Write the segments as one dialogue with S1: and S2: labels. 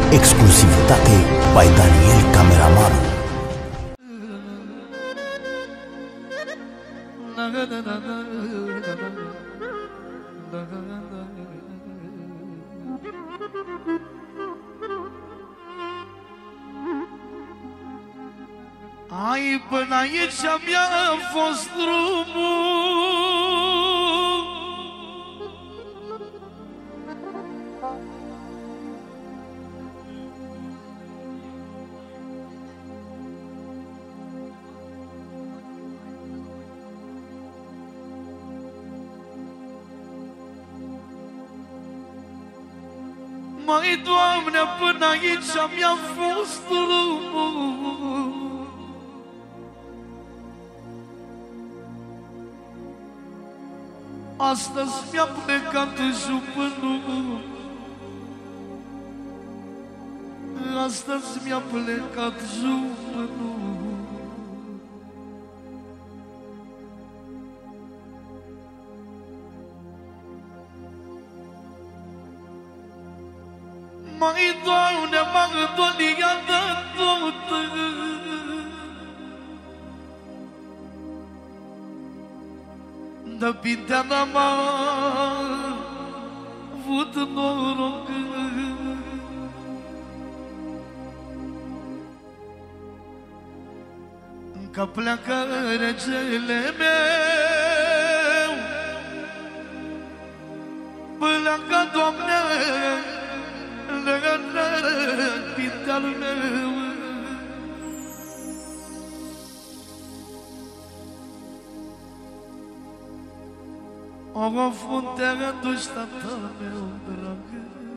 S1: Exclusivitate by Daniel Cameraman.
S2: Ai, până aici mi-a fost drumul, mai, Doamne, până aici mi-a fost drumul. Astăzi mi-a plecat jupânul, astăzi mi-a plecat jupânul. Mai, Doamne, m-a îndoliat de tot, de pintea n-am avut noroc, că pleacă regele meu, pleacă, Doamne, pinteal meu. O fruntea du-și tatăl meu drag,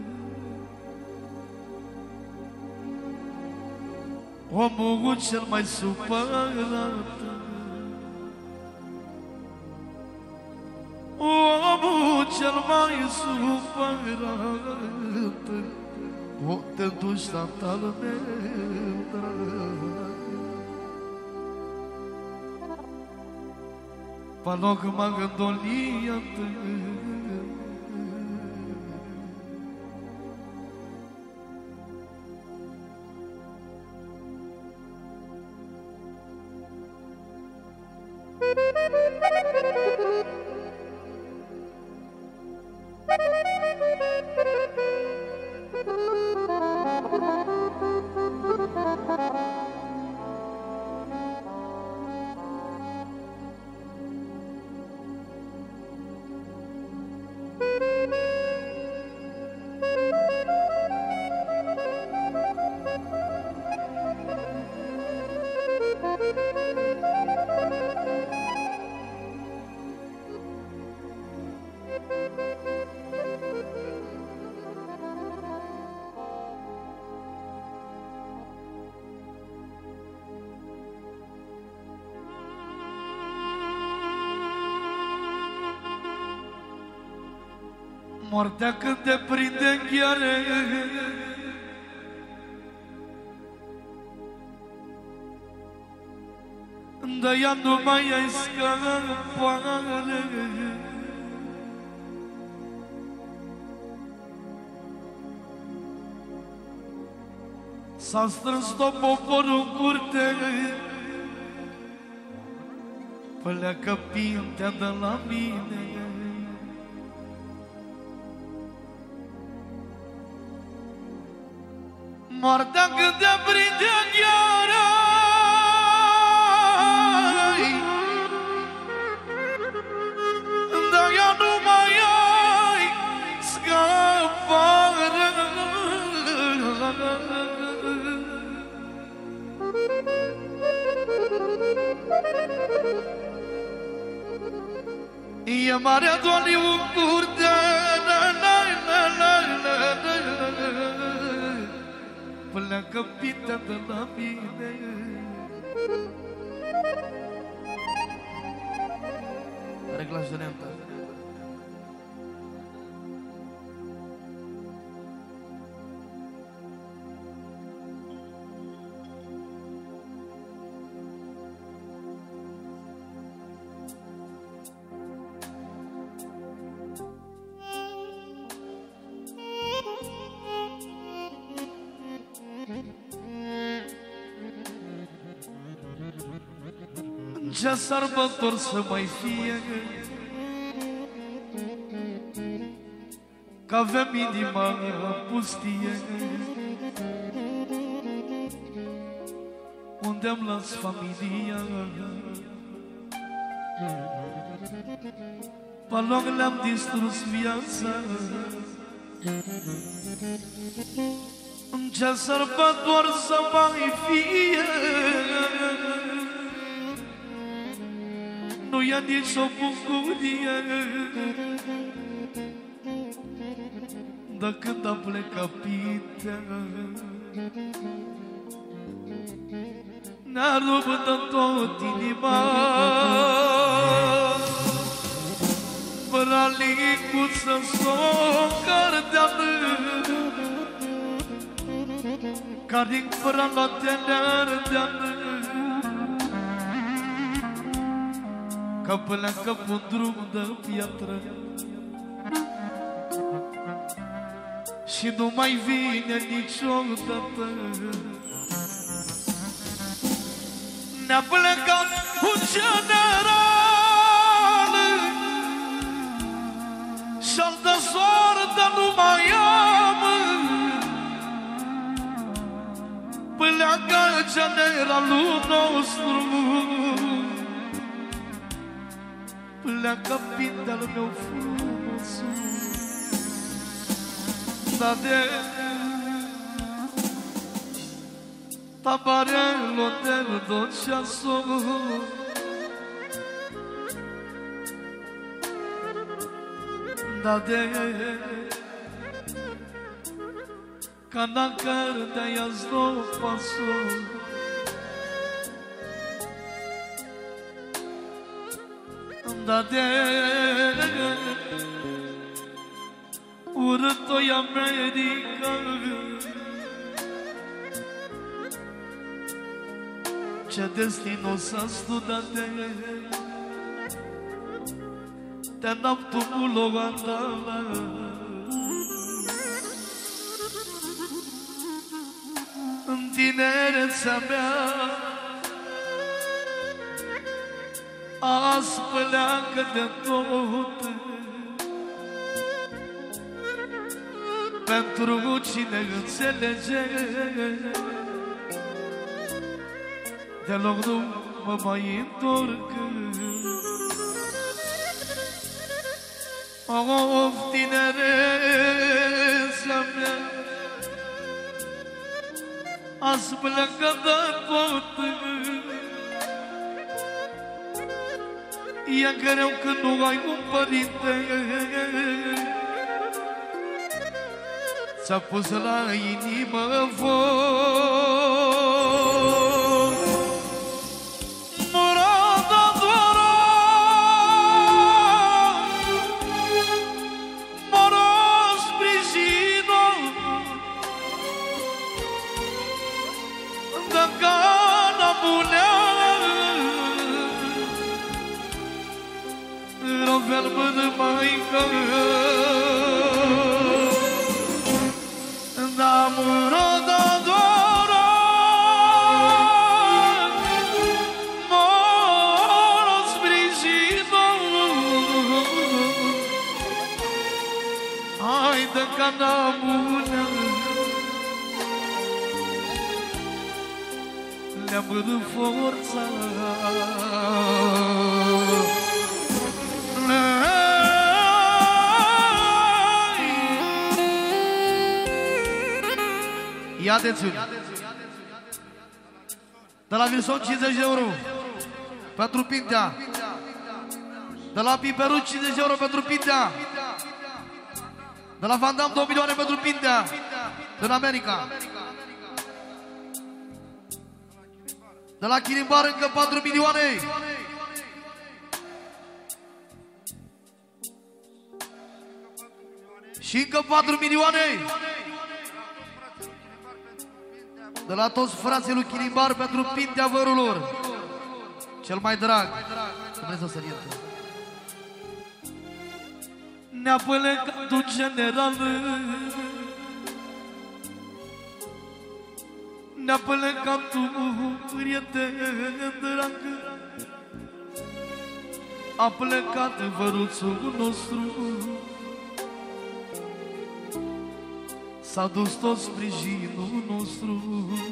S2: omul cel mai supărat, omul cel mai supărat, o te duci tatăl meu drag. Pe loc m-a îndoliat, moartea când te prinde în ghiare, de ea nu mai ai scăpare. S-a strâns tot poporul în curte, pleacă pintea de la mine. Moartea când te prinde în gheară, dar ea nu mai ai scăpare. E marea Doamne în curte, pleacă pintea de la mine. Regla genentă. ce sărbători să mai fie, că avem inima pustie, unde-am las familia. Pe loc le-am distrus viața. În ce sărbători să mai fie, nu e nici o bucurie, de când am plecat Pintea. Ne-a rupt în tot inima, bralicuță s-o cărdeană, ca din frana de neardeană, că pleacă pe-un drum de piatră și nu mai vine niciodată. Ne-a plecat un general și-al de soartă nu mai am. Pleacă generalul nostru, pleacă Pintea-l meu frumos. Da de tabarello del dolciasso, da de canacar de yazdo paso, da de urât-o-i America, ce destino s-a studat de naftul Logandala. În tinerețea mea azi pleacă de tot, pentru cine înțelege, deloc nu mă mai întorc. Of, tinerețea mea azi pleacă de tot. E greu când nu ai un părinte, ți-a pus la inimă foc. Morada doară, moros sprijină, de cana bunea, rovel mână maică. Morada doară, moros sprijină, haide cana bună, le-am văzut forța. Ia atențiune! De la Wilson 50 de euro pentru Pintea. De la Piperu 50 de euro pentru Pintea. De la Van Damme 2 milioane pentru Pintea din America. De la Chilimbar încă 4 milioane. Și încă 4 milioane. De la toți frații lui Chilimbar pentru Pintea vărurilor, cel mai drag. Dumnezeu să-l ierte. Ne-a plecat un general, ne-a plecat un prieten drag, a plecat văruțul nostru, s-a dus tot sprijinul nostru.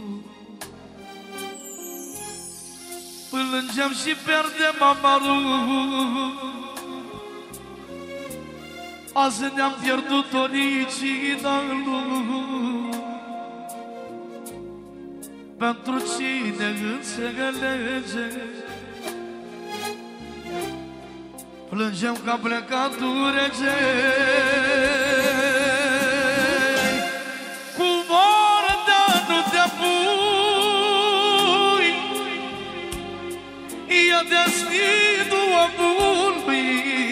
S2: Plângem și pierdem amarul, azi ne-am pierdut originalul. Pentru cine înțelege, plângem că a plecat rege. Cu moartea nu te apui, e destinul omului.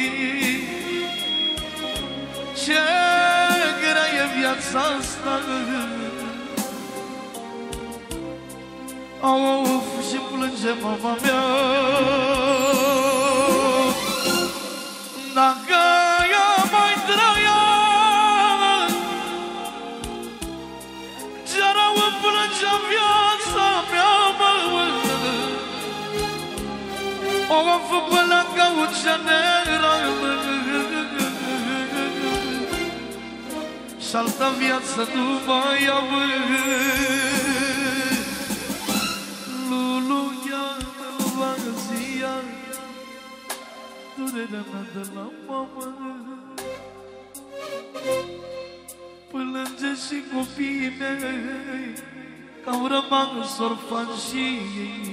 S2: Ce grea e viața asta, of, și plânge mama mea. Dacă ea mai trăia, ce-ar-o îmi plângea viața mea, mă. O-am făcut la caucianeră și-altă viață nu mai am. Durerea mea de la mamă, plânge și copiii mei că-au rămas orfani și ei.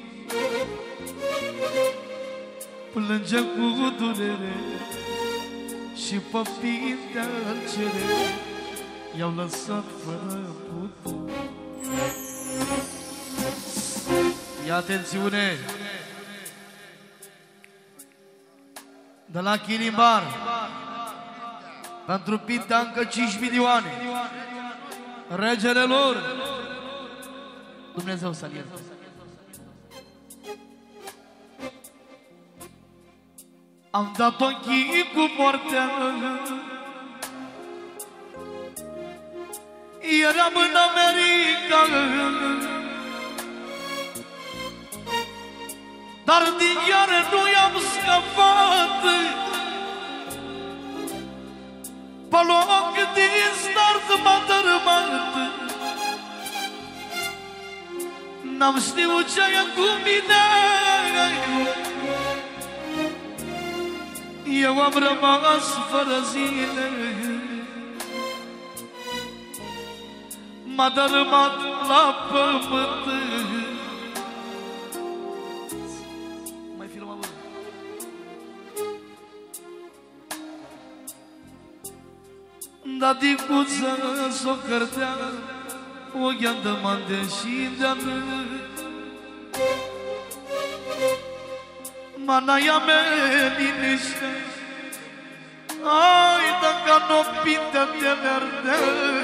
S2: Plânge cu durere și păpii de-al cere i-au lăsat fără putere. Ia atențiune! De la Chilimbar, pentru Pintea încă 5 milioane. Regele lor, Dumnezeu să-l ierte. Am dat ochii cu moartea, eram în America, dar din iară nu i-am scăpat. Pe loc din start m-a dărâmat. N-am știut ce-aia cu mine, eu am rămas fără zile. M-a dărâmat la pământ. Da dicuță s-o cărtea, o gheandă-mande și de-a-nă. Mana-ia mea liniște, ai dacă n-o Pintea de verde,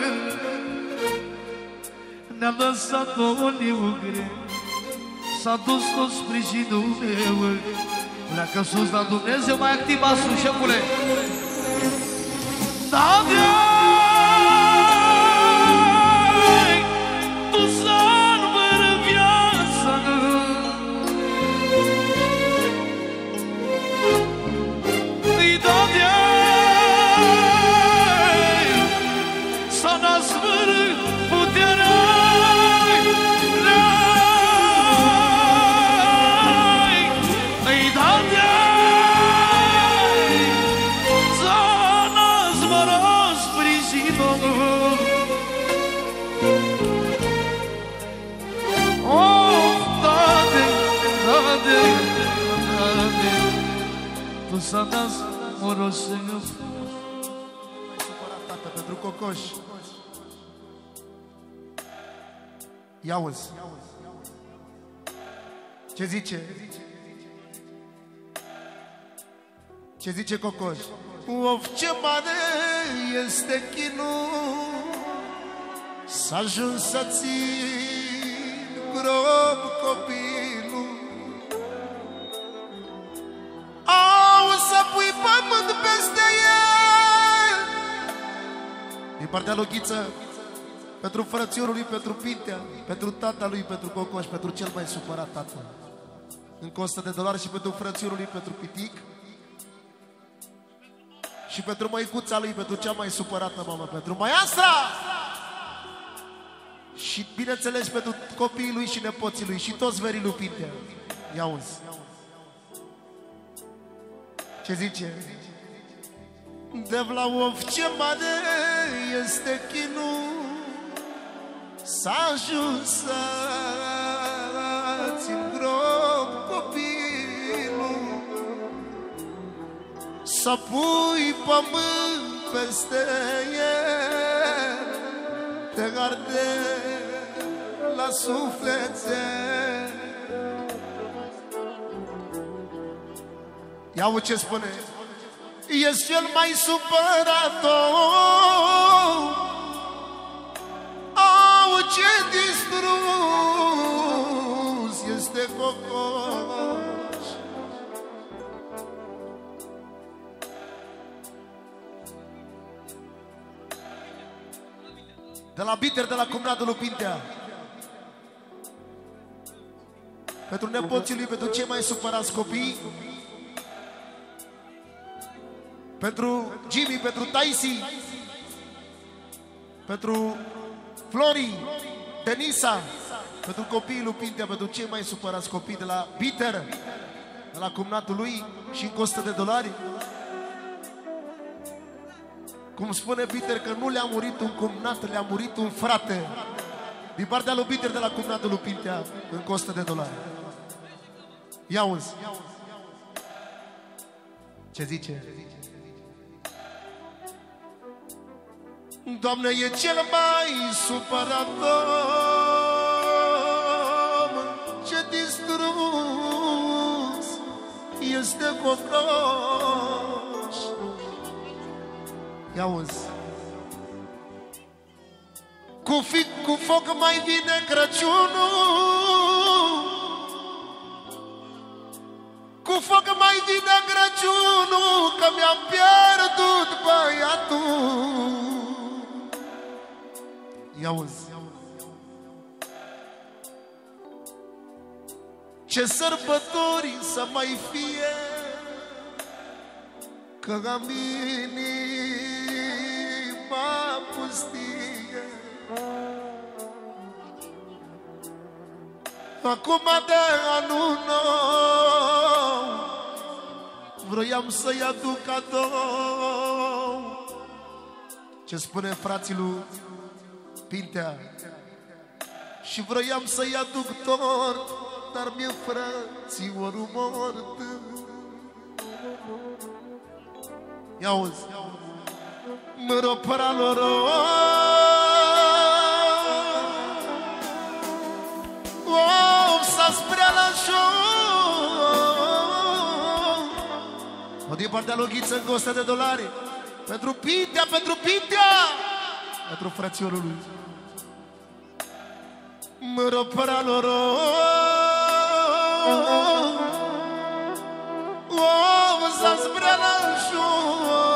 S2: ne-a lăsat o liugre, s-a dus tot sprijinul meu. Pleacă sus la Dumnezeu, mai activ sus, șefule. Da, tu salvă viața, îi da să nasvâră puterea, îi da tu s-a dat morosă.
S3: Mai supărat, tată, pentru Cocoș. Ia-uzi. Ce zice? Ce zice Cocoș? Of, ce mare este chinul, s-a ajuns să țin grob copilul. Au să pui pământ peste el. Din partea lui Ghiță, pentru frățiorul lui, pentru Pintea, pentru tata lui, pentru Cocoș, pentru cel mai supărat tată. Încă $100 și pentru frățiorul lui, pentru Pitic. Și pentru măicuța lui, pentru cea mai supărată mamă, pentru Maiastra. Și bineînțeles pentru copiii lui și nepoții lui și toți verii lui Pintea. Ia auzi. Ce zice? De la of ce mare este chinul, s-a ajuns să-ți îngrop copilul, să pui pământ peste el, te arde la suflete. Ia-o ce spune. Ești cel mai supărat om, au ce distrus este cocoș. De la Biter, de la cumnatul lui Pintea, pentru nepoții lui, pentru cei mai supărați copii, pentru Jimmy, pentru Taisi, pentru Flori, Denisa, pentru copiii lui Pintea, pentru cei mai supărați copii de la Peter, de la cumnatul lui și încă $100. Cum spune Peter că nu le-a murit un cumnat, le-a murit un frate. Din partea lui Peter de la cumnatul lui Pintea, încă $100. Ia uzi. Ce zice? Doamne, e cel mai supărat om, ce distrus este cocoș. Ia auzi. Cu foc mai vine Crăciunul, cu foc mai vine Crăciunul, că mi-am pierdut băiatul. Ia-uzi. Ce sărbători să mai fie, că am inima pustie. Acum de anul nou vroiam să-i aduc cadou. Ce spune frații lui Pintea? Și vroiam să-i aduc tort, dar mi-e frățiorul mort. Ia auzi. Mă păra lor s-a sprea la show. O din partea lui Ghiță încă $100. Pentru Pintea, pentru Pintea, pentru frățiorul lui. Mă răpăra lor s-a sprea la show.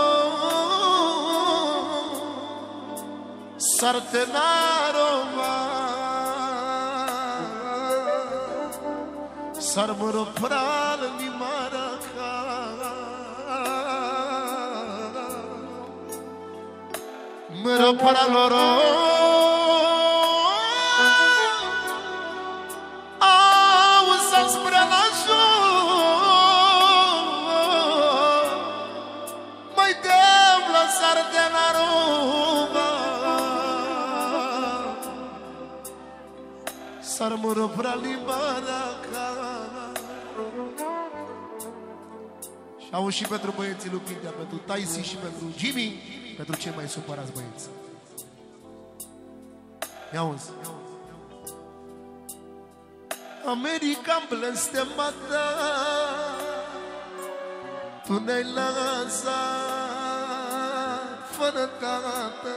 S3: Sartenarova s-ar mă răpăra în Maraca. Mă răpăra lor s-ar mără prea Maraca. Și au și pentru băieții lui Pintea, pentru Taisi și pentru Jimmy, pentru cei mai supărați băieți. Ia auzi. America blestemată, tu ne-ai lăsat fără tată.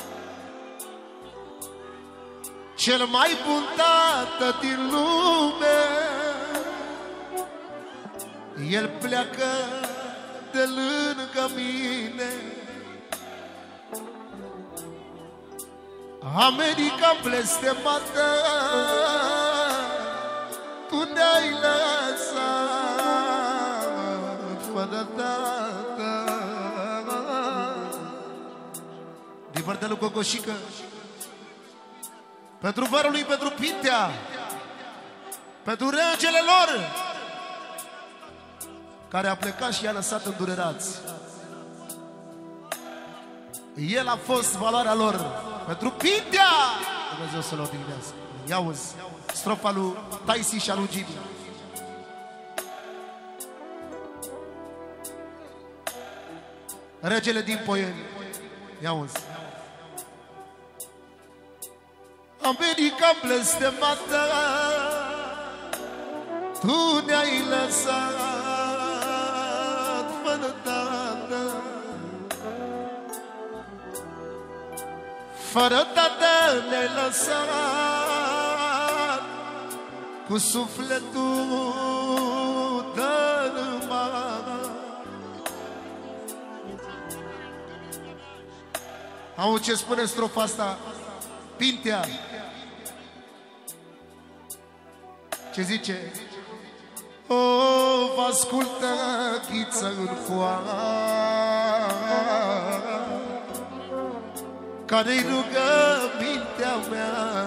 S3: Cel mai bun tată din lume, el pleacă de lângă mine. America blestemată, tu ne-ai lăsat Din partea lui Cocoșică, pentru vărul lui, pentru Pintea, pentru regele lor, care a plecat și i-a lăsat îndurerați. El a fost valoarea lor. Pentru Pintea, Dumnezeu să-l odihnească. Ia uzi, strofa lui Taisi și a lui Jimmy. Regele din Poieni. Ia uzi. America blestemată, tu ne-ai lăsat fără tată, fără tată ne-ai lăsat, cu sufletul dărâmat. Auzi ce spune strofa asta Pintea. Ce zice? O, vă ascultă ghiță în foaie, care-i rugămintea mea.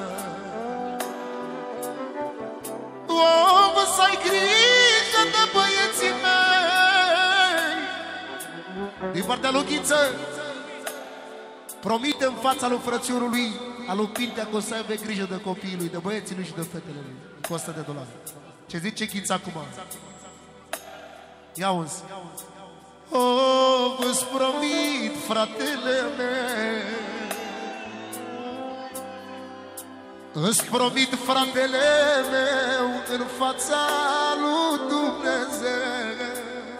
S3: O, vă să ai grijă de băieții mei. Din partea lui Ghiță promite în fața lui frățiorului, a lui Pintea, că o să aibă grijă de copiii lui, de băieții lui și de fetele lui, cu $100. Ce zice Ghiță acum? Ia uzi. O, vă-ți promit, fratele meu, îți promit, fratele meu, în fața lui Dumnezeu,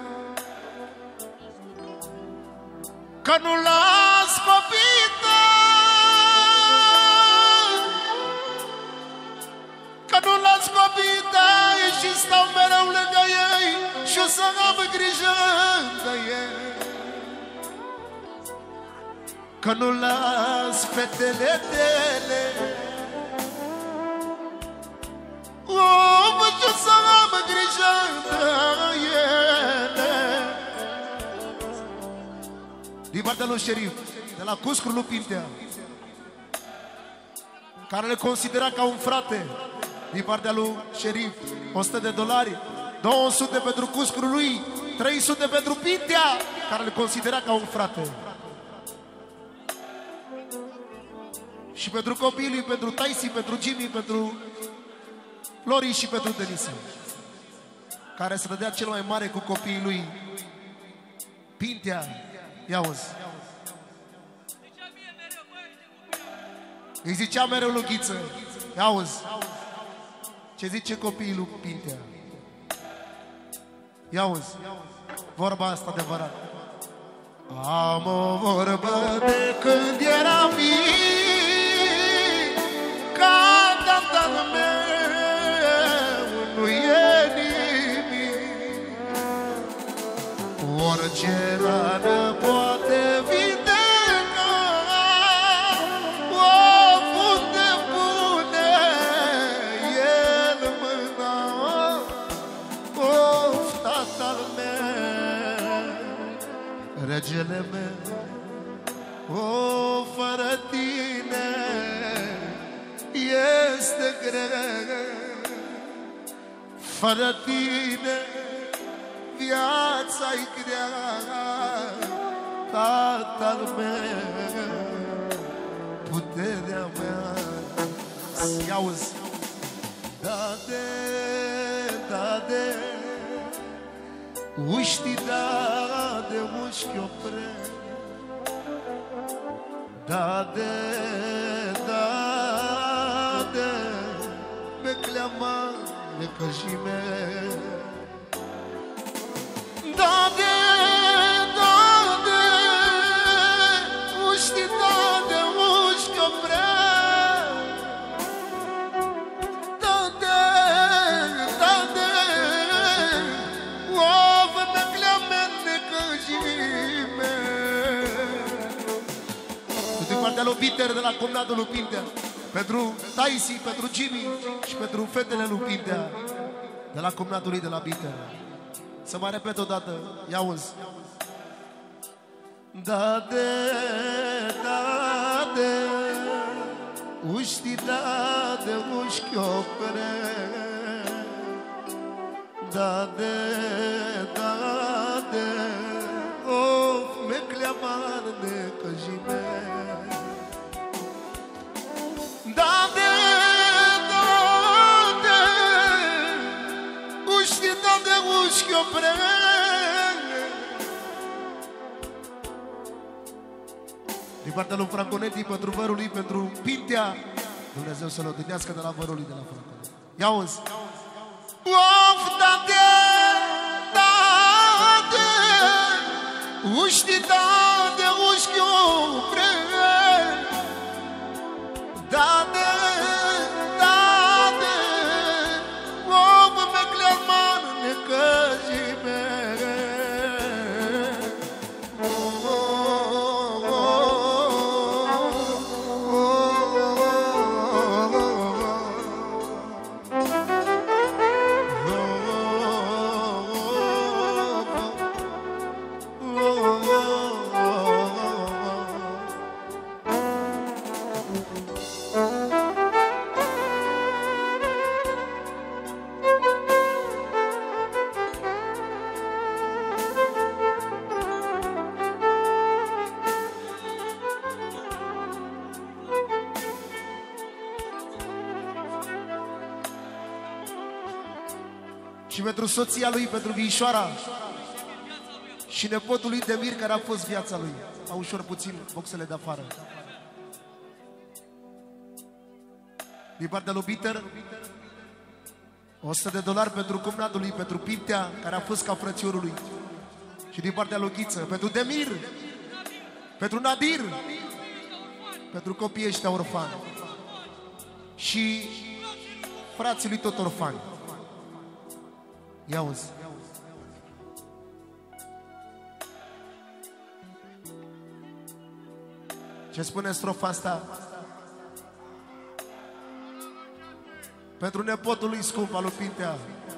S3: că nu las copiii tăi, că nu las copiii tăi și stau mereu lângă ei și o să am grijă de ei, că nu las fetele tale. O, ce să am grijă de ele. Din partea lui Șerif, de la Cuscru lui Pintea, care le considera ca un frate. Din partea lui Șerif, $100, 200 pentru Cuscru lui, 300 pentru Pintea, care le considera ca un frate. Și pentru copiii lui, pentru Taisi, pentru Jimmy, pentru Lori și pentru Denise, care să dădea cel mai mare cu copiii lui. Pintea, ia uzi. Îi zicea mereu lui Ghiță. Ia uzi. Ce zice copiii lui Pintea? Ia uzi. Vorba asta adevărat. Am o vorbă de când eram mic, ca tatăl meu nu e nimic. Orice rană poate vindeca, o funde bune el mâna. Of, tatăl meu, regele meu, o, fără tine este greu, fără tine viața-i grea, tatăl meu, puterea mea. Iauzi. Dade, uști dade, ușchi opre. Dade, becleama necăjime. Dade, uști dade, ușchi opre. Dade, ovă becleama necăjime. Din partea lui Peter de la Comnatul lui Pintea, pentru Taisi, pentru Jimmy și pentru fetele lui Pintea de la Comnatul lui de la Peter. Să mai repet o dată, ia auzi. Dade, dade, uști dade, ușchi opere. Dade, dade, of, meclea marne căjime. Dade, dade, uști dade, ușchi opere. Din partea lui Franconetti, pentru vărul lui, pentru Pintea, Dumnezeu să-l odihnească de la vărul lui de la Franconetti. Ia auzi! Of, dade, dade, uști dade, ușchi opre. Dade, dade, of, meclea marne căjime. Și pentru soția lui, pentru Viișoara și nepotul lui Demir, care a fost viața lui. Au ușor puțin boxele de afară. Din partea lui Peter, $100 pentru cumnatul lui, pentru Pintea, care a fost ca frățiorul lui. Și din partea lui Ghiță, pentru Demir, pentru Nadir, pentru copiii ăștia orfani. Și frații lui tot orfani. Ia uzi. Ce spune strofa asta? Pentru nepotul lui scump al lui Pintea,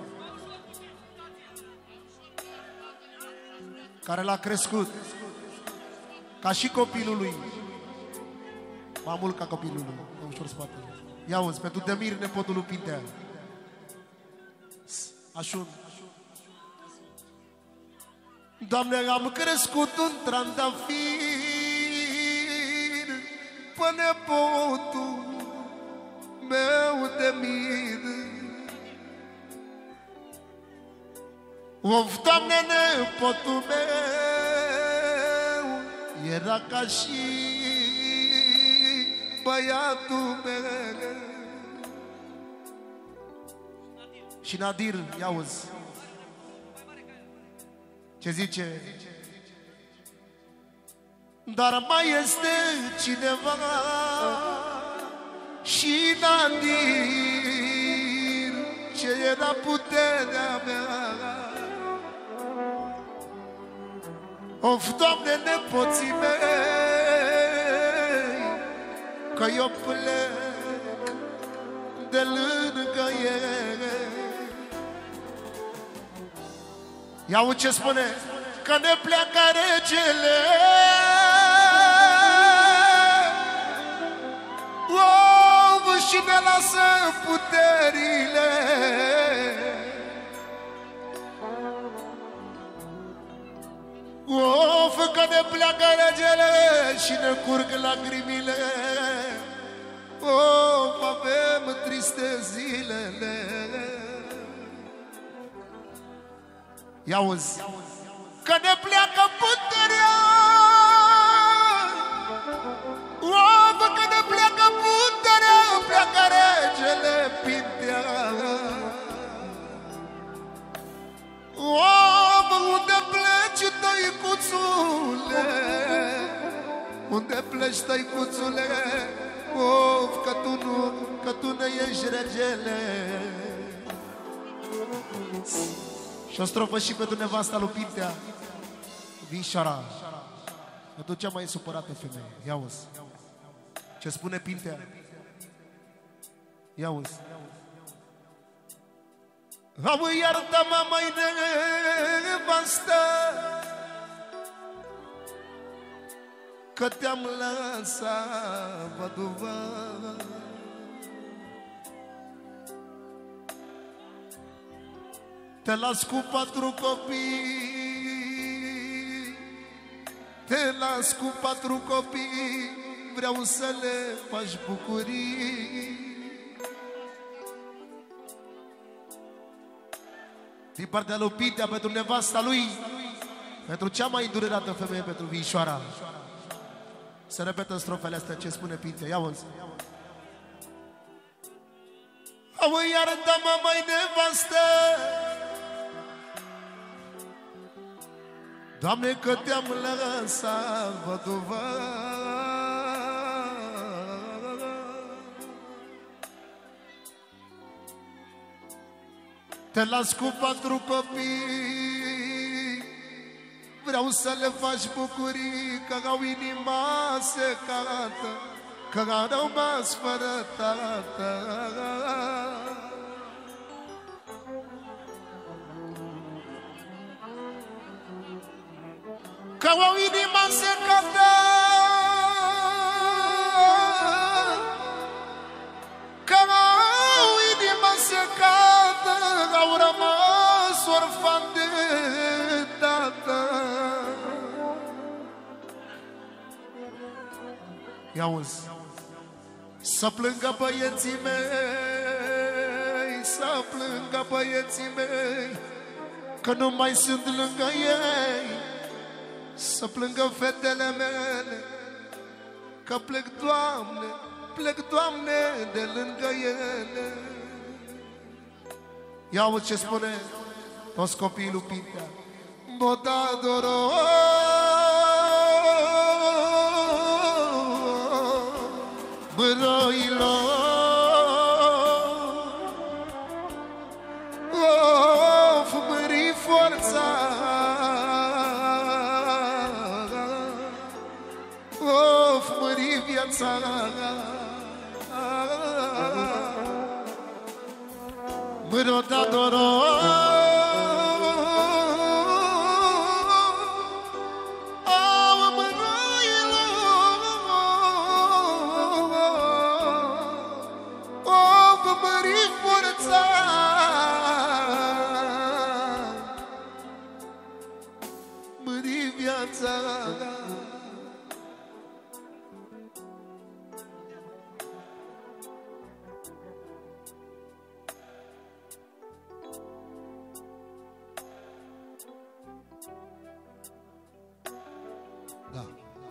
S3: care l-a crescut ca și copilul lui, mai mult ca copilul lui, ușor spatele. Ia uzi, pentru Demir, nepotul lui Pintea. Așun. Doamne, am crescut un trandafir pe nepotul meu Demir. Of, Doamne, nepotul meu era ca și băiatul meu. Și Nadir, ia auzi. Ce zice? Dar mai este cineva și Nadir, ce era puterea mea. Of, Doamne, nepoții mei, că eu plec de lângă ei. Ia ce spune, că ne pleacă regele. Of, și ne lasă puterile. Of, că ne pleacă regele și ne curg lacrimile. Of, avem triste zilele. Ia auzi, că ne pleacă puterea. Of, că ne pleacă puterea, pleacă regele Pintea. Of, unde pleci, tăicuțule? Unde pleci, tăicuțule? Of, că tu ne ești regele. Și o strofă și pentru nevasta lui Pintea, Viișoara, pentru cea mai supărată femeie. Ia auzi ce spune Pintea. Ia auzi. Au iartă-mă, mai nevastă, că te-am lăsat văduvă. Te las cu 4 copii, te las cu 4 copii, vreau să le faci bucurii. Din partea lui Pintea pentru nevasta lui, pentru cea mai îndurerată femeie, pentru Vișoara. Se repetă în strofele astea ce spune Pintea. Ia-o-ți. Au iartă-mă, mai nevastă, Doamne, că te-am lăsat văduvă. Te las cu 4 copii, vreau să le faci bucurii, că au inima secată, că au rămas fără tată. Că au inima secată, că au inima secată, au rămas orfan de tată. Ia-uzi, să plângă băieții mei, să plângă băieții mei, că nu mai sunt lângă ei. Să plângă fetele mele, că plec, Doamne, plec, Doamne, de lângă ele. Ia-uzi ce spune toți copiii lui Pintea. Botadoro, băroilo, of, mări forța, of, mări viața, bărodadoro, da.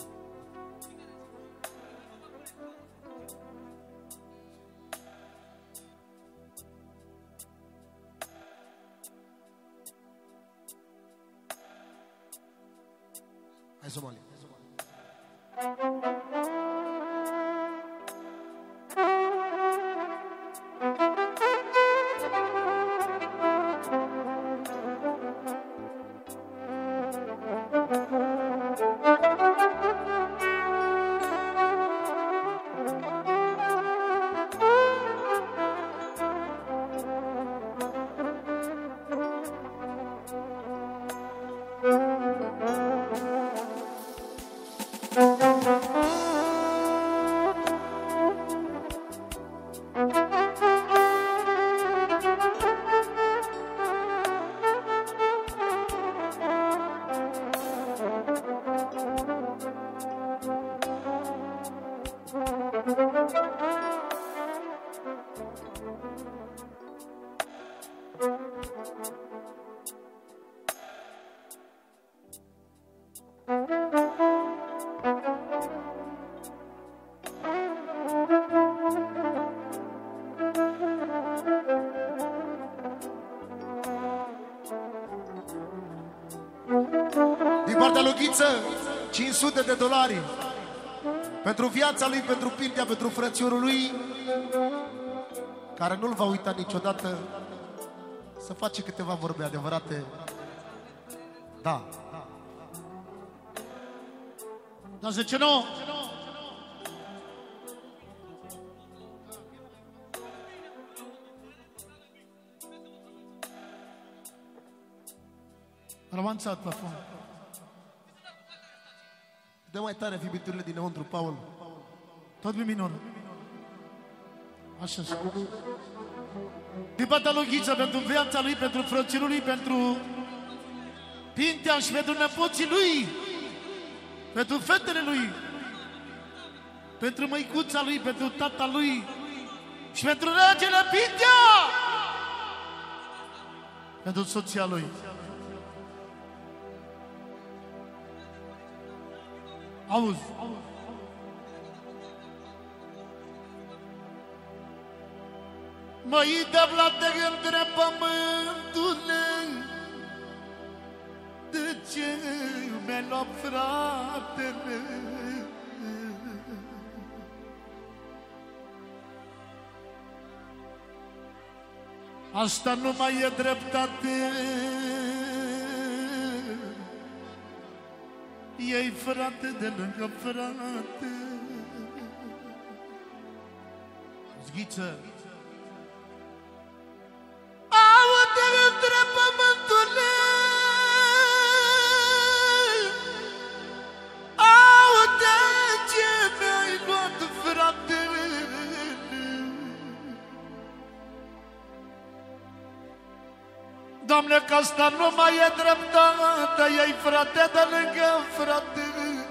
S3: Hai să mă leg. Din partea lui Ghiță, $500 pentru viața lui, pentru Pintea, pentru frățiorul lui, care nu-l va uita niciodată. Să face câteva vorbe adevărate. Da.
S4: Dar de ce nu? L-am avanțat pe fond.
S3: Dă mai tare fibiturile dinăuntru, Paul.
S4: Tot pe minor. Așa. Din partea lui Ghiță, pentru viața lui, pentru frățilul lui, pentru Pintea și pentru nepoții lui, pentru fetele lui, pentru măicuța lui, pentru tata lui și pentru regele Pintea, pentru soția lui. Auzi. Măi de vlate între pământule, de ce mi-ai luat fratele? Asta nu mai e dreptate. Ei frate de lângă frate. Zghiță. Aude între pământule, aude ce mi-ai luat fratele. Doamne, că asta nu mai e dreptate, ei frate de lângă frate,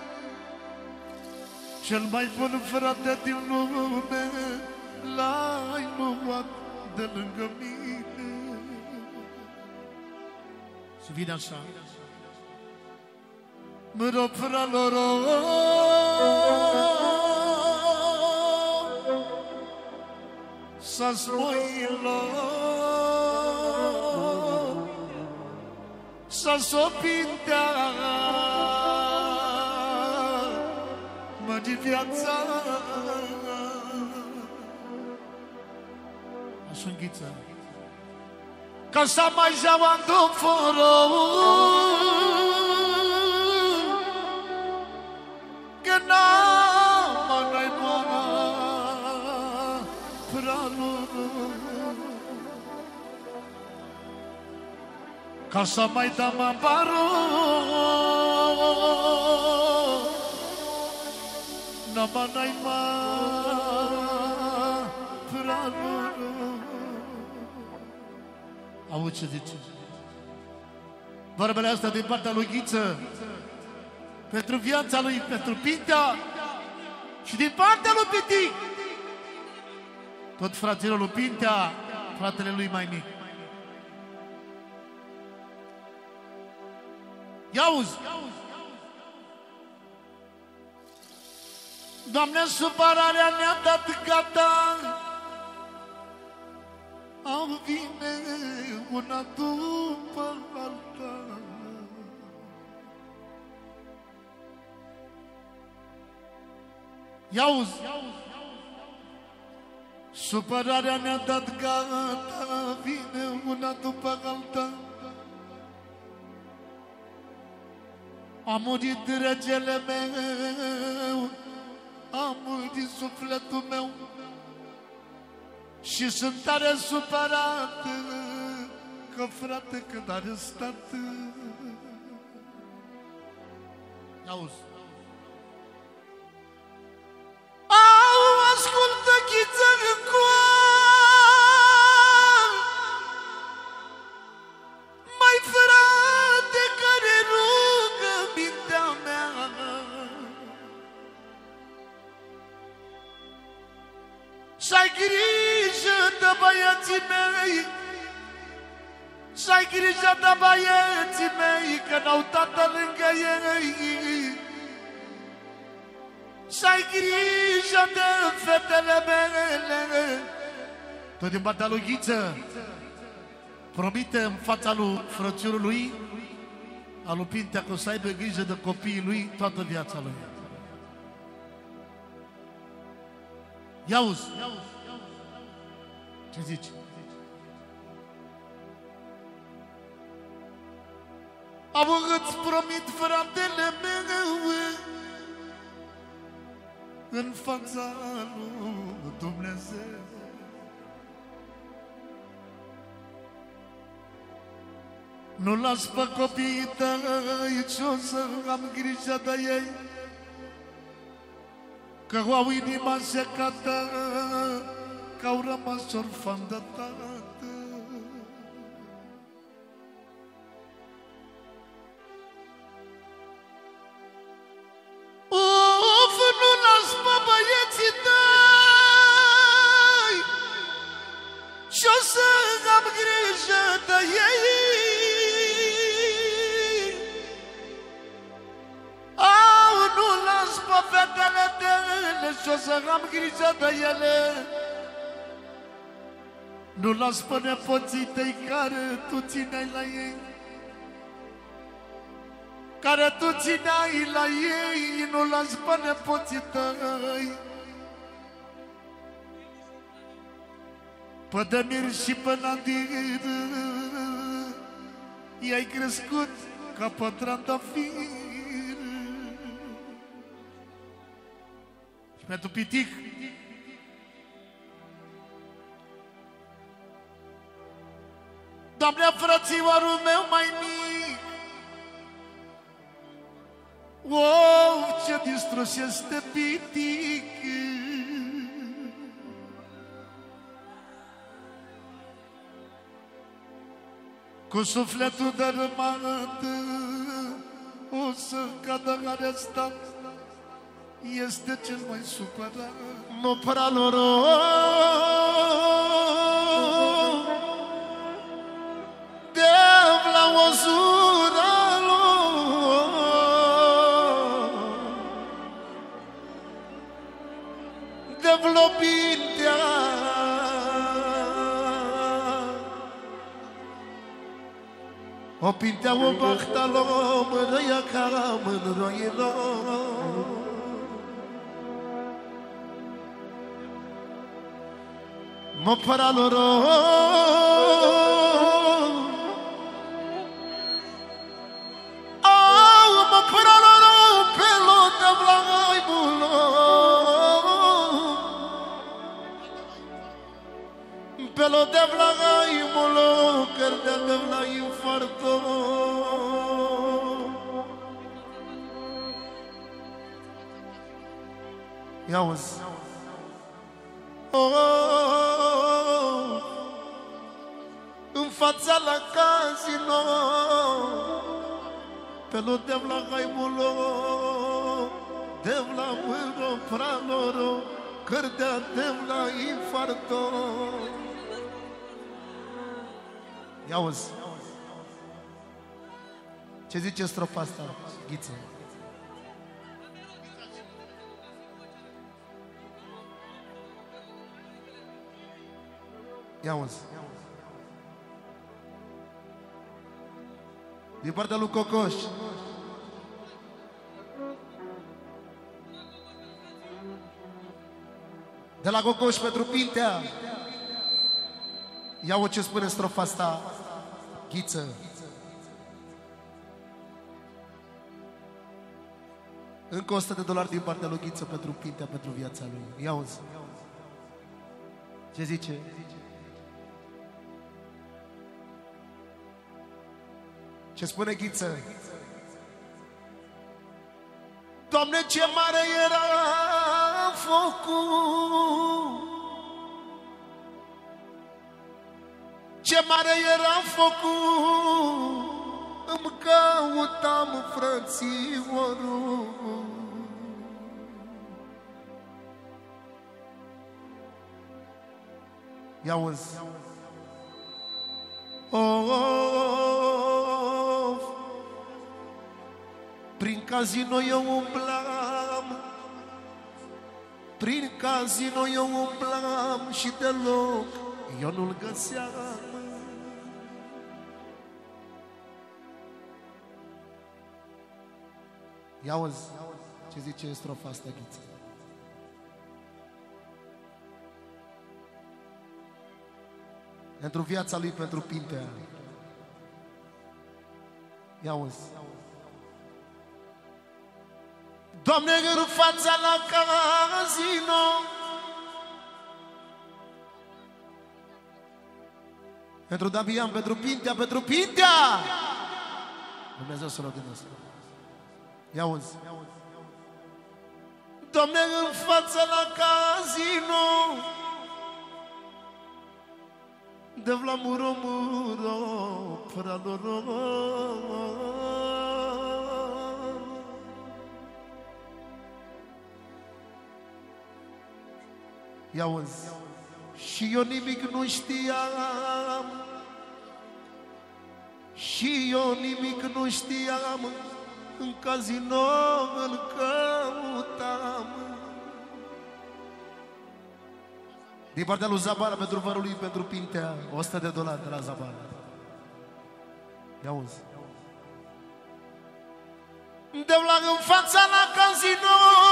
S4: cel mai bun frate din lume l-ai luat de lângă mine. Și vine așa. Mă rog, fralor, să-ți să-ți o pintea mă de viața. Așa înghiță. Că s-a mai jaua-n foro, că n-am mai moara pralor. Ca să mai dăm ambarul, n-am n-ai pralor. Auzi ce zice? Vorbele astea din partea lui Ghiță, pentru viața lui, pentru Pintea și din partea lui Piti, tot fratele lui Pintea, fratele lui mai mic. Ia-uzi! Doamne, supărarea ne-a dat gata, am vine una după alta. Ia-uzi! Supărarea ne-a dat gata, vine una după alta. A murit regele meu, a murit sufletul meu și sunt tare supărat că frate când a restat. Auzi. Au, ascultă Ghiță încoa, mai frate care rugă mintea mea. Să-ai grijă de băieții mei, să-ai grijă de băieții mei, că n-au tată lângă ei. Să-ai grijă de fetele mele. Tot din partea lui Ghiță promite în fața lui frățiorul lui, a lui Pintea, că o să aibă grijă de copiii lui toată viața lui. Ia-uzi! Ce zici? Am îți promit, fratele meu, în fața lui Dumnezeu, Nu las pe copiii tăi, ce-o să am grijă de ei, că au inima secată, că au rămas orfani de tată. Of, nu las pe băieții tăi, și-o să am grijă de ei. Nu las pe fetele tale, și-o să am grijă de ele. Nu las pe nepoții tăi care tu țineai la ei, care tu țineai la ei. Nu las pe nepoții tăi, pe Demir și pe Nadir, i-ai crescut ca pe trandafir. Și pentru pitic, Doamne, frățiorul meu mai mic, wow, ce distrus este pitic. Cu sufletul dărâmat o să cadă arestat, este cel mai supărat.
S3: Mă păra loro Dev la o zura lor Dev lopintea O pintea o bachta lor Mărăia ca mânăroielor. Mă păra loro mă păra loro pe lote vlagai bulo pe lote vlagai bulo cărde de vlagai infarto. Ia uzi. În fața la casino pe lo de la gaimulo de la mâro praloro cărdea de la infarto. Ia uzi. Ce zice strofa asta, Ghiță? Ia uzi. Din partea lui Cocoș. De la Cocoș pentru Pintea. Ia-o ce spune strofa asta, Ghiță. Încă $100 din partea lui Ghiță pentru Pintea, pentru viața lui. Ia uzi. Ce zice? Ce spune Ghiță? Doamne, ce mare era focul, ce mare era focul, îmi căutam frățiorul. Ia uzi. Prin casino eu umblam, prin casino eu umblam și deloc eu nu-l găseam. Ia auzi ce zice strofa asta, Ghiță. Pentru viața lui, pentru Pintea. Ia auzi. Doamne, în fața la casino Pentru Damian, pentru Pintea, pentru Pintea! Dumnezeu să-l odinesc. Ia auzi. Doamne, în fața la casino de vla muro, muro, praloro. Ia auzi. Și eu nimic nu știam, și eu nimic nu știam, în casino îl căutam. Din partea lui Zabara, pentru vărul lui, pentru Pintea, $100 de la Zabara. Ia auzi. De la în fața la casino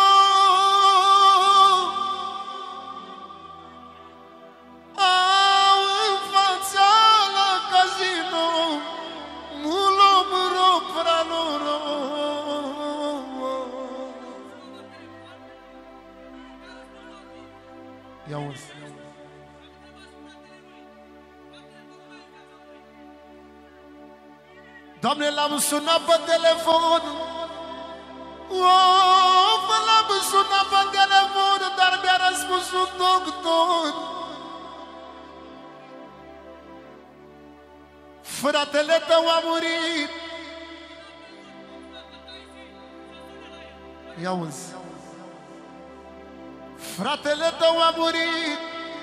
S3: Ia auzi. Doamne, l-am sunat pe telefon, l-am sunat pe telefon, dar mi-a răspuns un doctor: fratele tău a murit. Ia auzi. Fratele tău a murit,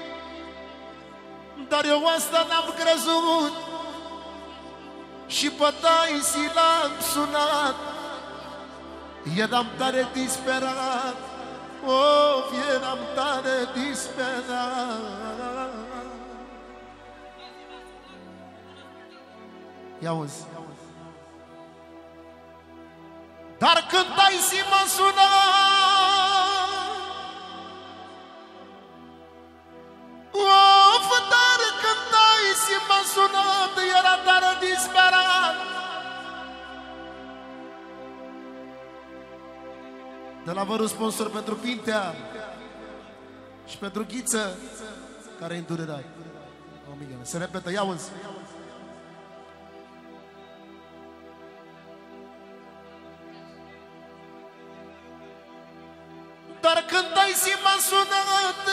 S3: dar eu asta n-am crezut. Și pe taisi l-am sunat, eram tare disperat, eram tare disperat. Ia auzi. Dar când taisi m-a sunat, dar când taisi m-a sunat, era tare disperat. De la vărul sponsor pentru Pintea și pentru Ghiță, care îndurerai. Se repetă, ia auzi. Dar când taisi m-a sunat,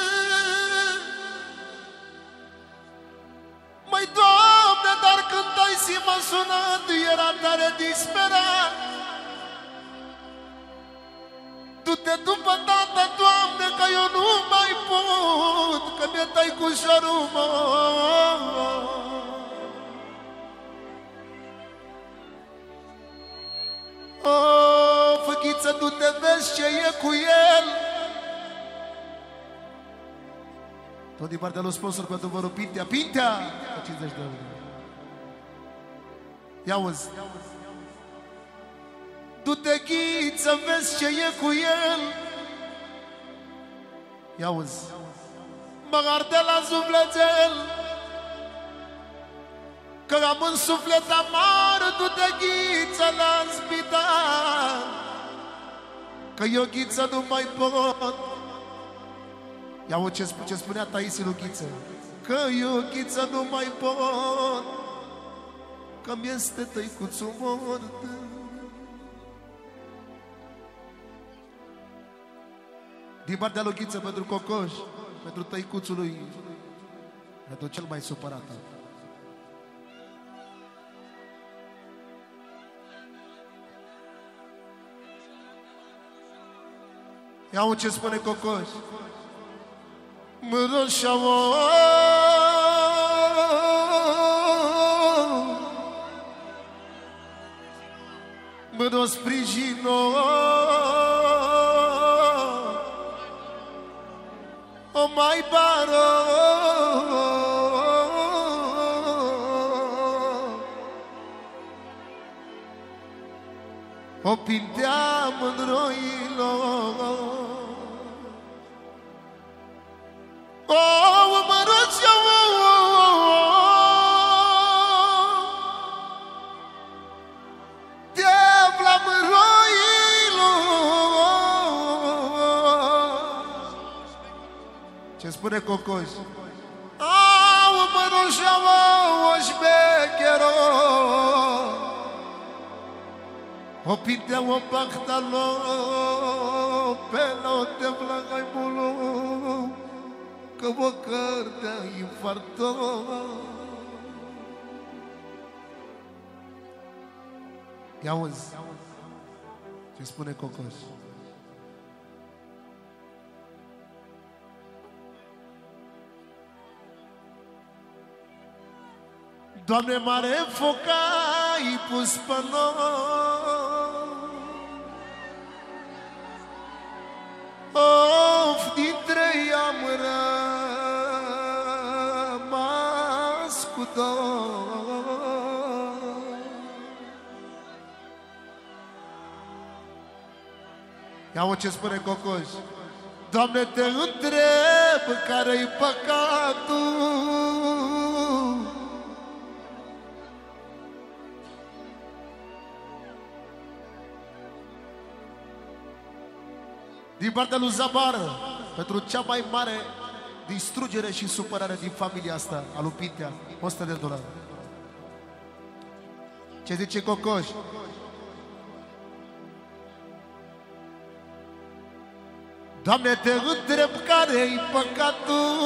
S3: măi, Doamne, dar când taisi m-a sunat, era tare disperat. Du-te după tata, Doamne, că eu nu mai pot, că mi-e tăicușorul, mă. Făchiță, du-te, vezi ce e cu el. Tot din partea lui sponsor pentru vărul Pintea. Pintea! 50 de euro. Ia auzi. Du-te, Ghiță, vezi ce e cu el. Ia auzi. Mă arde la sufletel, că am în suflet amar. Du-te, Ghiță, la spital, că eu, Ghiță, nu mai pot. Ia o ce spunea Taisi lui Ghiță: că eu, Ghiță, nu mai pot, că mi-este tăicuțul mort. Din partea lui Ghiță pentru Cocoș, pentru tăicuțul lui, pentru cel mai supărat. Ia ce spune Cocoș: Mâroșa-o, mâro sprijino, o mai baro, o Pintea mândroilo. Ce spune Cocoș? Au mărușeamă o șmechero, o pintea o bahtalo, pe la o tefla hai mulu, că o cărtea infarto. Ia auzi ce spune Cocoș. Doamne, mare foc ai pus pe noi, of, dintre am rămas cu dor. Ia-o ce spune Cocoș. Doamne, te întreb care-i păcatul, din partea lui Zabar, pentru cea mai mare distrugere și supărare din familia asta, a lui Pintea, $100. Ce zice Cocoș? Doamne, te întreb care-i păcatul,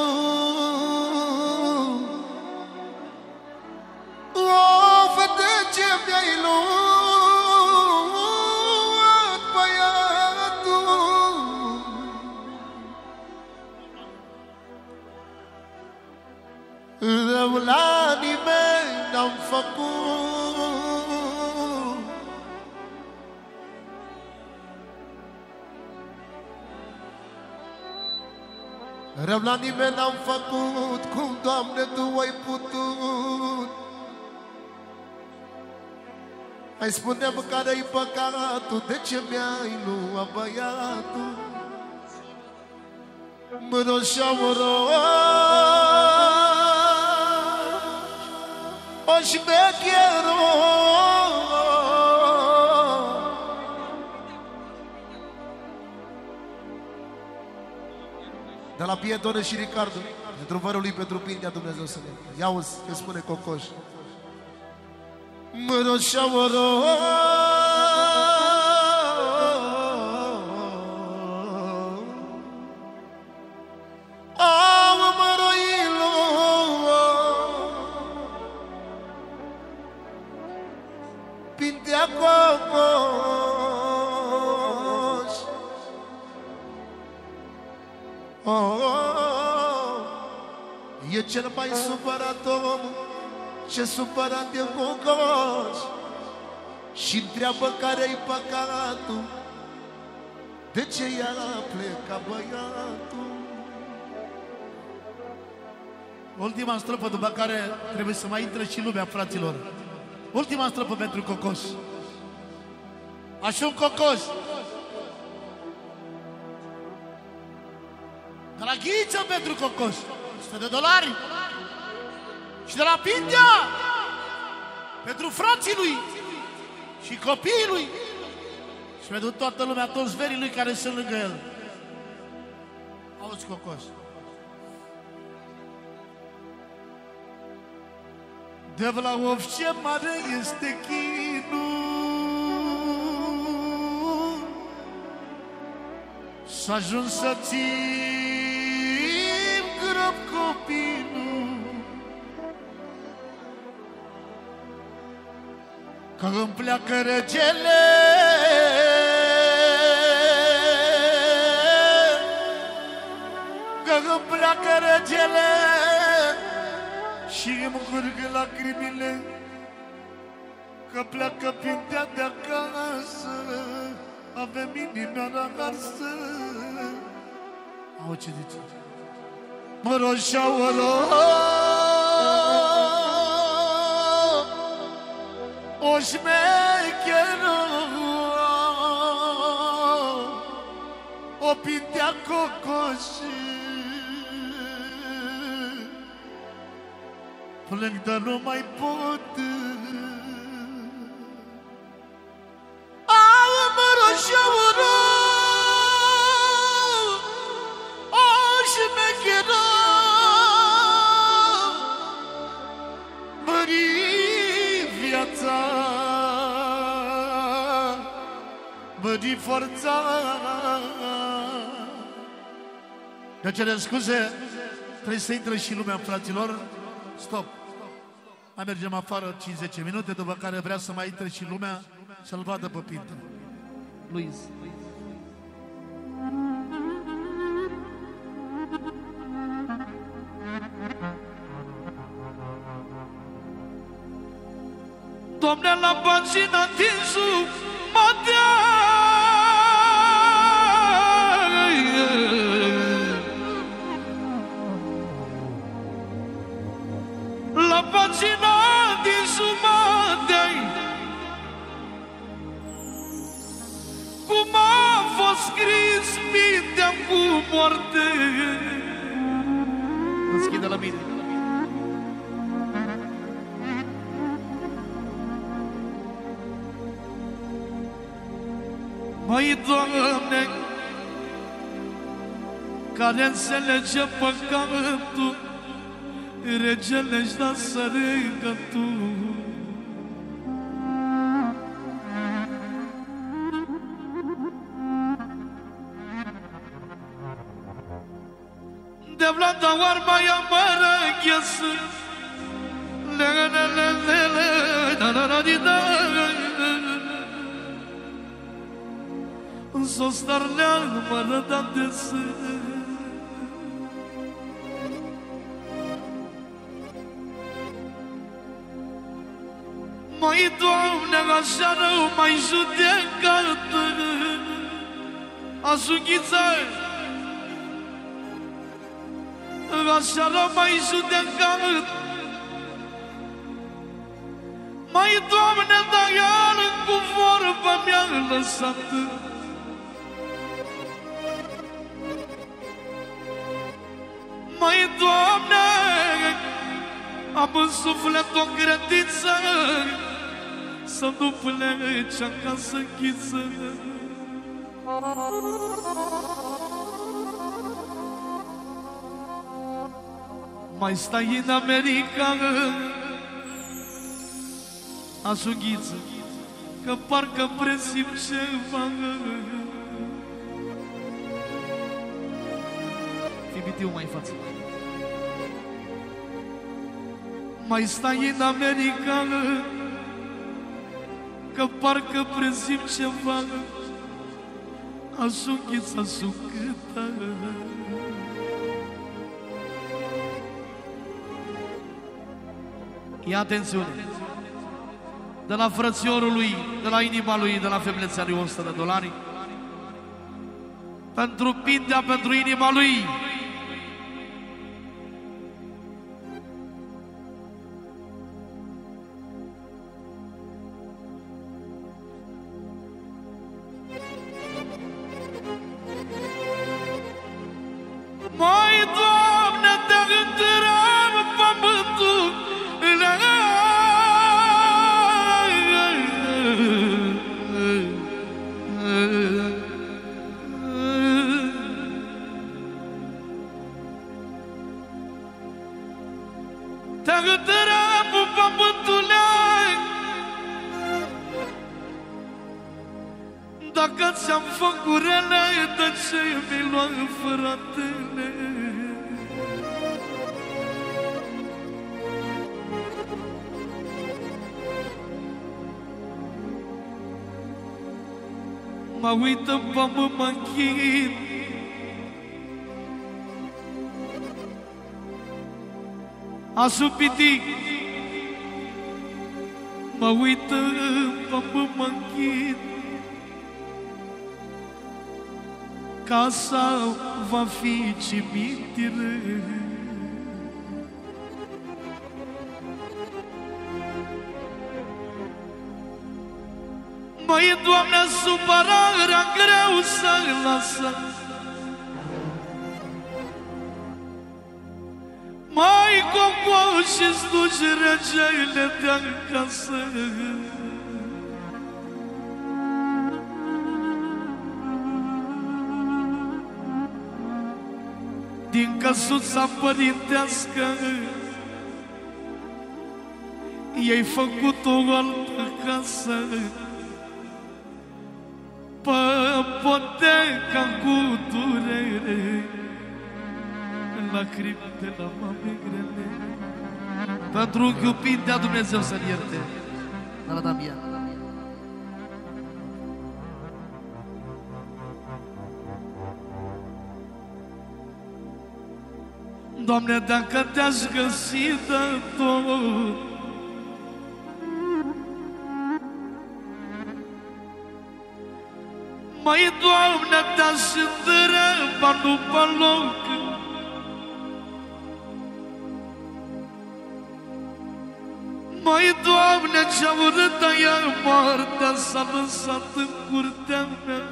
S3: of, de ce mi-ai luat băiatul? Rău la nimeni n-am făcut, rău la nimeni n-am făcut, cum, Doamne, Tu ai putut. Hai, spune-mă care-i păcatul, de ce mi-ai luat băiatul? Măroșa-măroș, o șmechero, de la Pietone și Ricardo, pentru vărul lui Petru Pintea, Dumnezeu să ne ia auzi ce spune Cocoș. Măroșa-măroș, Pintea Cocoș, e cel mai supărat om, ce supărat e Cocoș, și întreabă care-i păcatul, de ce i-a plecat băiatul.
S4: Ultima strofă după care trebuie să mai intre și lumea, fraților. Ultima strofă pentru Cocoș. Așa un Cocoș. De la Ghiță pentru Cocoș. $100. Și de la Pintea pentru frații lui și copiii lui și pentru toată lumea, toți verii lui care sunt lângă el. Auzi, Cocoș. De la of ce mare este chinul, s-a ajuns să țin grab copilul, că îmi pleacă regele, că îmi pleacă regele și îmi curgă lacrimile, că pleacă Pintea de acasă, avem inimioara arsă. Au, ce zice? Măroșa-oră, o șmecheră, o Pintea Cocoș, plâng, dar nu mai pot. Au, măroșa-oră, o șmecheră, di forța. De cele scuze, trebuie să intre și lumea, fraților. Stop. Mai mergem afară 5-10 minute, după care vrea să mai intre și lumea să-l vadă pe Pintea.
S2: Luiz. Doamne, la pagina din jumătate, la pagina din jumătate, cum a fost scris mintea cu moarte. Deschide la mine. Măi, Doamne, care înțelege păcatul, regele-și da sărângătul. De vlada oarba ia mără ghesă, s-o starleagă mără de să. Măi, Doamne, așa rău mai judecată, Asughiță, așa rău mai judecată. Măi, Doamne, dar iar cu vorba mi-a lăsat. Măi, Doamne, am în suflet o credință să nu plece acasă închiță. Mai stai în America, Asughiță, că parcă presimt ceva. Fii mai în față. Mai stai în America, că parcă presimt ceva. Asughiță, Asughiță. Ia atențiune! De la frățiorul lui, de la inima lui, de la femelețea lui, $100. Pentru Pintea, pentru inima lui. Mai, Doamne, te întreabă pământul, te întreabă pământule, dacă ți-am făcut rele, de ce mi-ai luat fratele? Mă uită în pământ, mă închin, Asupiti, mă uită în pământ, mă închin, casa va fi cimitire. Măi, Doamne, supărarea greu să-i lasă. Mai cocoa și-ți duci regele de-acasă. Din căsuța părintească i-ai făcut o altă casă. ipoteca cu durere, lacrimi de la mame grele, pentru unchiul Pintea, Dumnezeu să-l ierte. De la Damian. Doamne, dacă te-aș găsi de tot, măi, Doamne, te-aș întreba după loc, măi, Doamne, ce-a urâtă ea moartea s-a lăsat în curtea mea.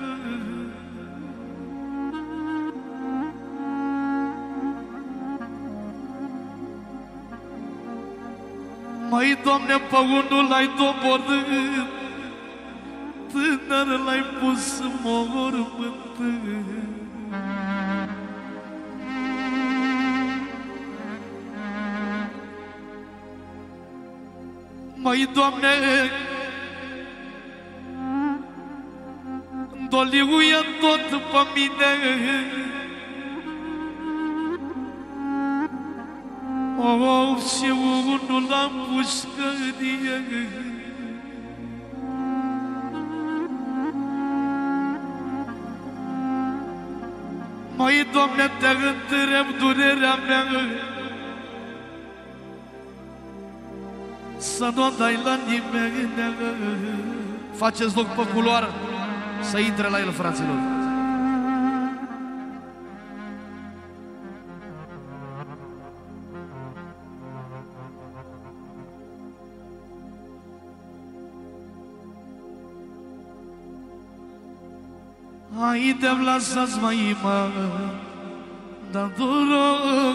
S2: Măi, Doamne, pe unul l-ai doborât, tânăr l-ai pus în mormânt. Măi, Doamne, doliu e tot pe mine, și unul la pușcărie. Măi, Doamne, te întreb durerea mea, să nu o dai la nimeni. Faceți loc pe culoară să intre la el, fraților. Haide, lasă-ți mai mă, dar duro.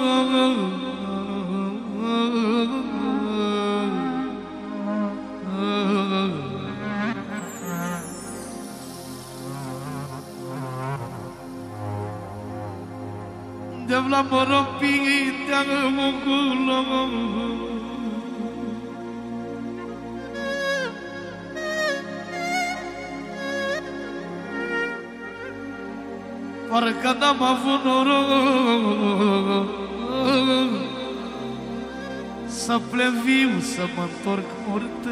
S2: De-vla moropitea oculo, parcă n-am avut noroc să plec viu, să mă întorc mort.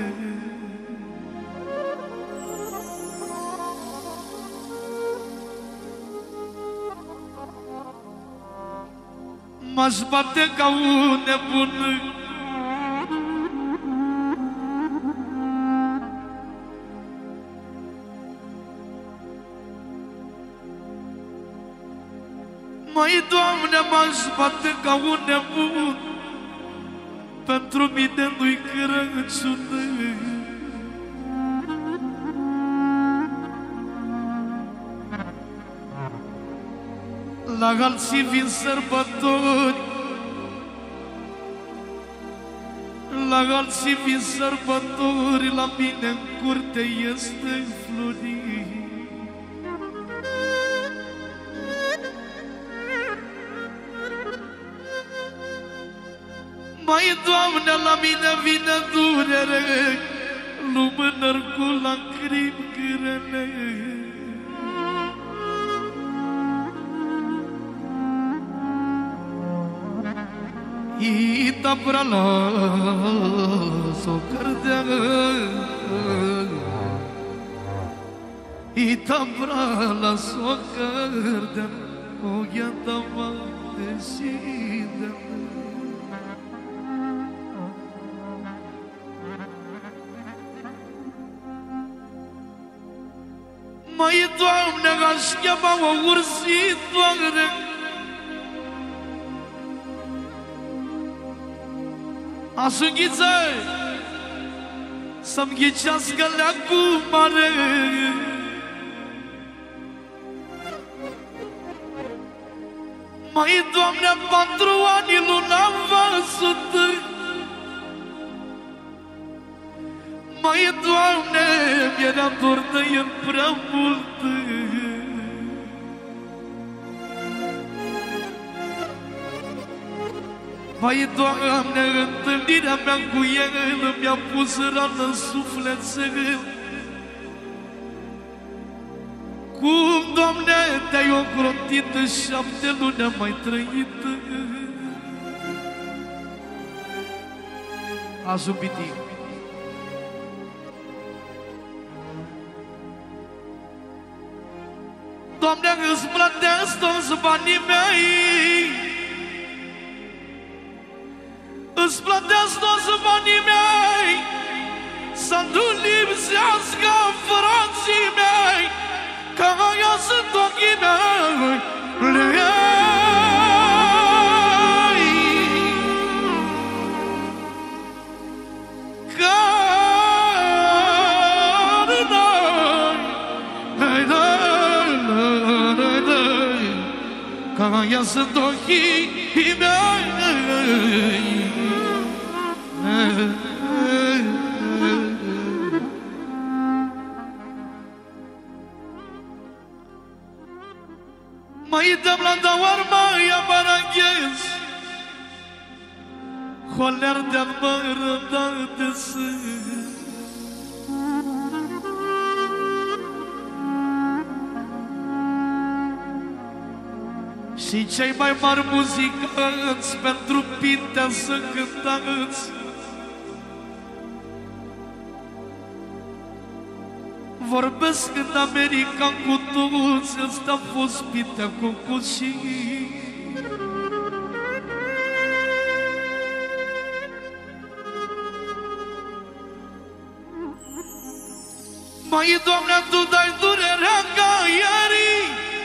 S2: M-aș bate ca un nebun, măi, Doamne, m-aș bate ca un nebun, pentru mine nu-i Crăciun. La alții vin sărbători, la alții vin sărbători, la mine în curte este florit. Măi, Doamne, la mine vine durere, lumânări cu lacrimi grele. Ita brala so kardya, ita brala so kardya, o yadama desida. Măi, Doamne, aș chema o ursitoare, aș înghiță să-mi ghicească leacul mare. Măi, Doamne, 4 ani nu l-am văzut. Măi, Doamne, mi-era dor de el prea mult. Măi, Doamne, întâlnirea mea cu el mi-a pus rană în suflet. Cu Cum, Doamne, te-ai ocrotit, 7 luni am mai trăit. Azi un pitic. Doamne, îți plătesc toți banii mei, îți plătesc toți banii mei, să nu lipsească frații mei, că aia sunt ochii mei. Că aia sunt ochii mei. Mai dăm la dauar, mai amaraghez, holer de-al mără de sân. Și cei mai mari muzicanți pentru Pintea să cântați. Vorbesc în America cu toți, ăsta a fost Pintea cu cușii. Mai, Doamne, Tu dai durerea caierii,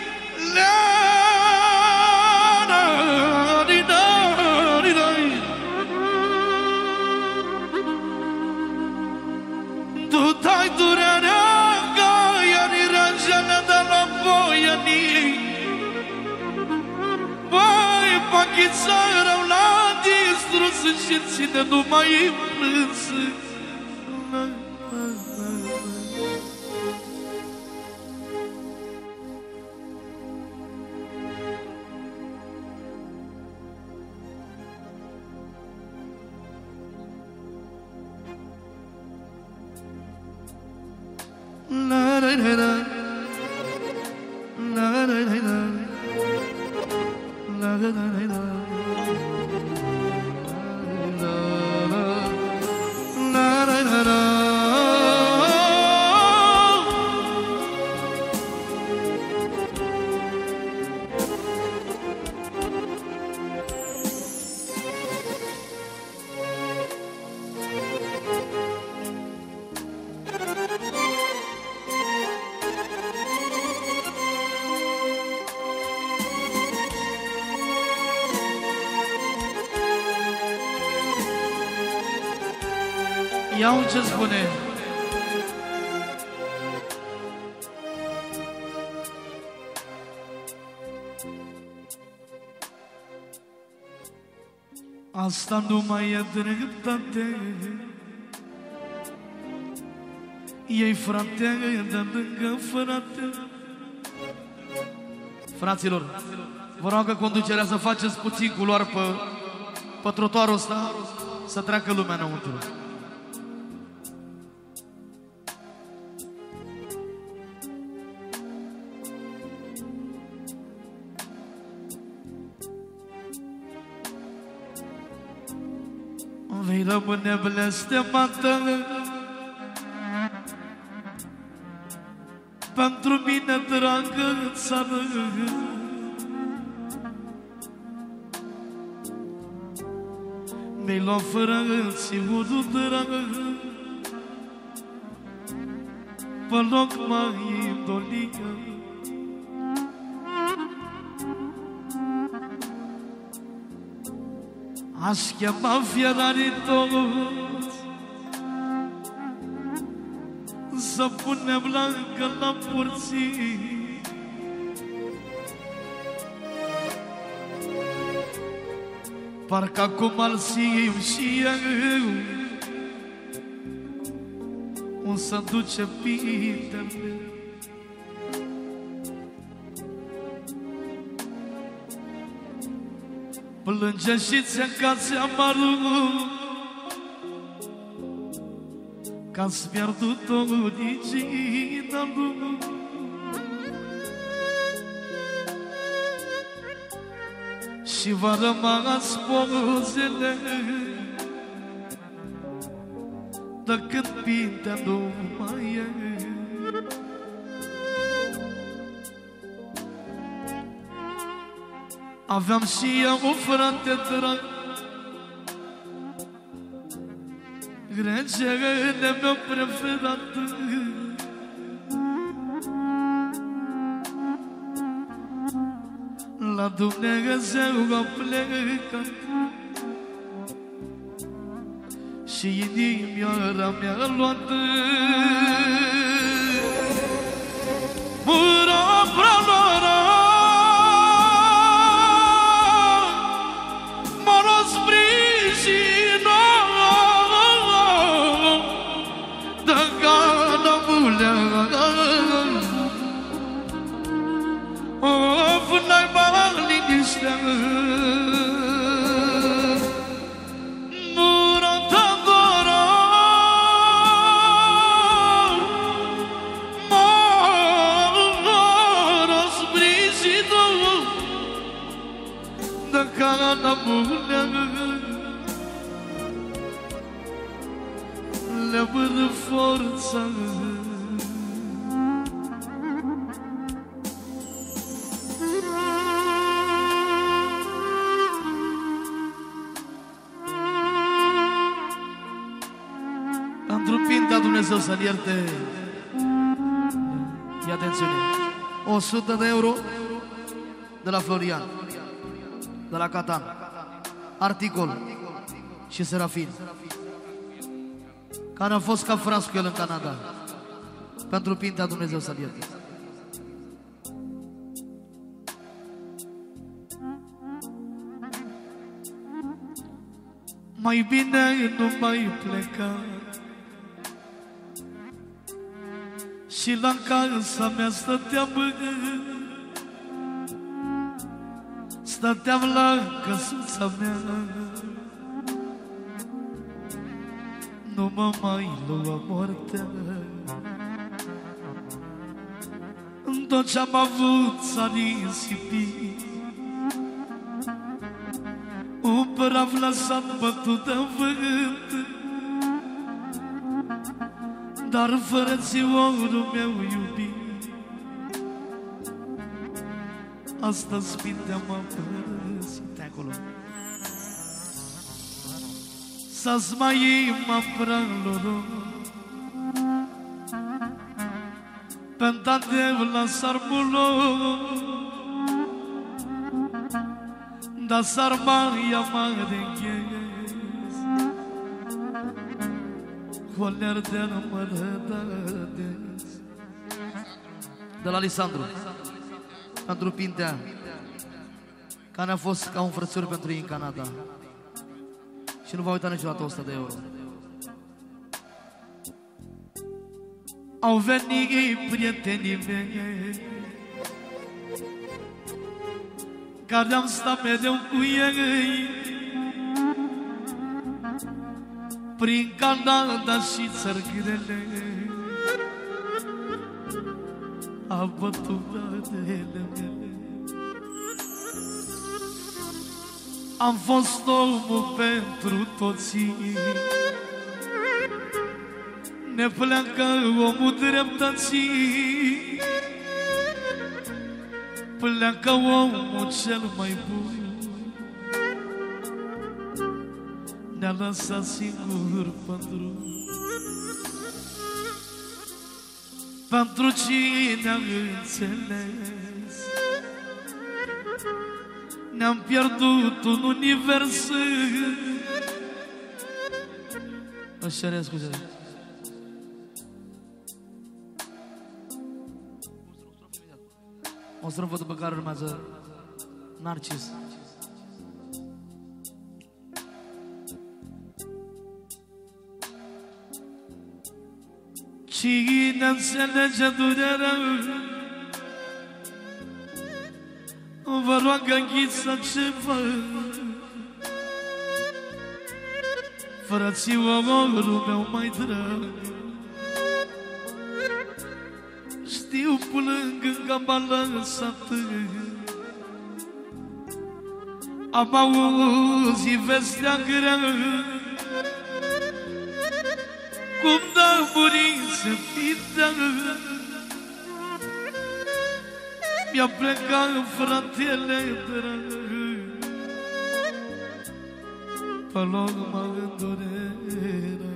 S2: Tu dai durerea caierii, rangele de la boianii. Băi, pachița rău l-a distrus și ține numai plâns. Iau ce spune. Asta nu mai e dreptate. Ei, frate, de lângă frate. Fraților, vă rog conducerea să faceți puțin culoar pe trotuarul ăsta, să treacă lumea înăuntru. Vei rămâne blestemată pentru mine, dragă țară. Mi-ai luat frățiorul dragă, pe loc mai dolică. Aș chema fierarii toți să punem lancă la porții. Parcă acum îl simt și eu, o să duce Pintele. Plânge și ți-a casă amarul, că-ți pierdut originalul. și v-a rămas pozele de când Pintea nu mai e. Aveam și eu un frate drag, regele meu preferat, la Dumnezeu a plecat și inimioara mi-a luat. Mura pralora m-a sprijină de gana mulea. Of, n-ai mai liniștea, mura ta dora m-a sprijină de gana mulea. Le-a părut forța pentru Pintea, Dumnezeu să-l ierte. Ia atențiune, 100 de euro de la Florian, de la Catan, Articol și Serafin, care a fost ca frați cu el în Canada. Pentru Pintea, Dumnezeu să-l ierte. Mai bine nu mai pleca și la casa mea stăteam la căsuța mea. Nu mă mai lua moartea, tot ce-am avut s-a nisipit, un praf lăsat bătut de vânt. Dar frățiorul meu iubit, astăzi Pintea m-a părăsit acolo. Să-ți mai mă prăloro Pentadeu la sarmulo, da sarmaia madeghez Coler de mărădădes. De la Alessandru, pentru Pintea, care a fost ca un frățior pentru ei în Canada și nu va uita niciodată 100 de euro. Au venit prietenii mei care am stat mereu cu ei prin Canada și țări grele, abăturile mele. Am fost omul pentru toții, ne pleacă omul dreptății, pleacă omul cel mai bun, ne-a lăsat singur pentru cine a înțeles. Ne-am pierdut un univers. Își cere scuze. O strâmfă după care urmează Narcis. Cine înțelege durerea, vă roagă Ghiță ceva. Frățiorul meu mai drag, știu plâng că m-a lăsat. Am auzit vestea grea, cum n-a murit Sepintea. Mi-a plecat fratele drag, pe loc mă îndurera.